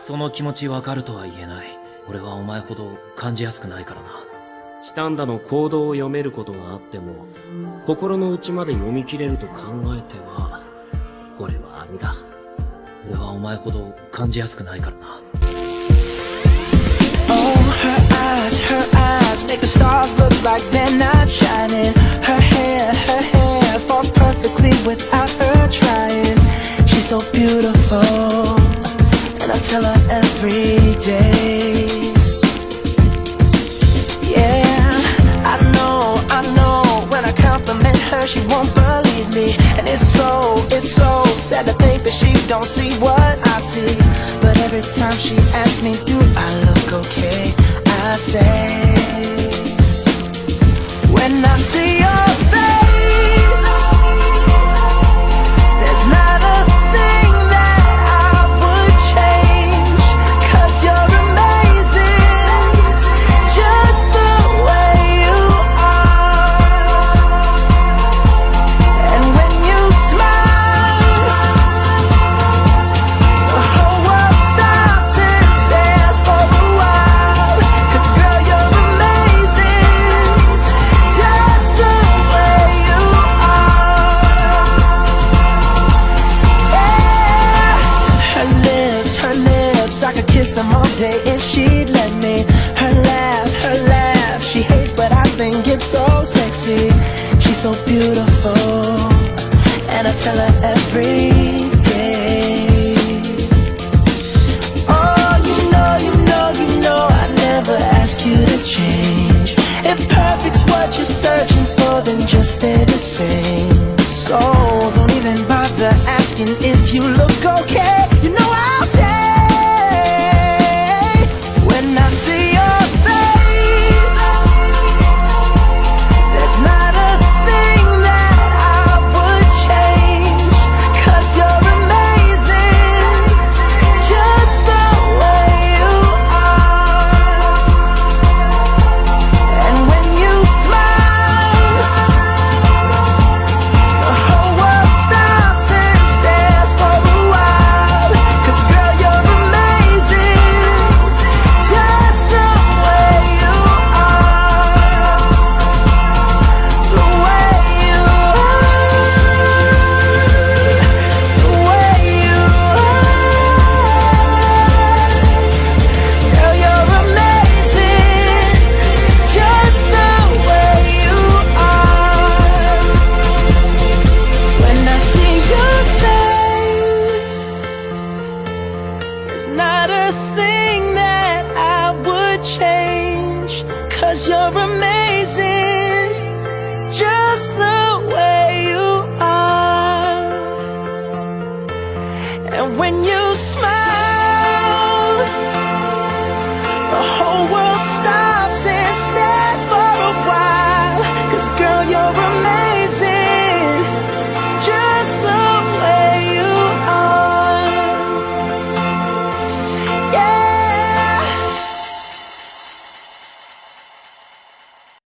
その気持ちわかるとは言えない。俺はお前ほど感じやすくないからな。 チタンダの行動を読めることがあっても、心の内まで読み切れると考えては、これはあれだ。 俺はお前ほど感じやすくないからな。 Her eyes make the stars look like they're not shining. Her hair falls perfectly without her trying. She's so beautiful, and I tell her every day. Yeah, I know, when I compliment her she won't believe me. And it's so sad to think that she don't see what I see. But every time she asks me, do I look okay? I say, when I see your face, there's not a thing that I would change. 'Cause you're amazing, just the way you are. And when you smile, the whole world stops and stares for a while. 'Cause girl, you're amazing, just the way you are. Yeah. Her lips, I could kiss them all day if she'd let me. Her laugh, she hates but I think it's so sexy. She's so beautiful, and I tell her every day. Oh, you know, I never ask you to change. If perfect's what you're searching for, then just stay the same. So don't even bother asking if you look okay. You know I'll say, when I see your face, there's not a thing that I would change. 'Cause you're amazing, just the way you are. And when you smile, the whole world stops and stares for a while. 'Cause girl, you're amazing, just the way you are. The way you are, the way you are. Girl, you're amazing, just the way you are. When I see your face, there's not a thing that I would change. 'Cause you're amazing, just the way you are. And when you smile, the whole world stops and stares for a while. 'Cause girl, you're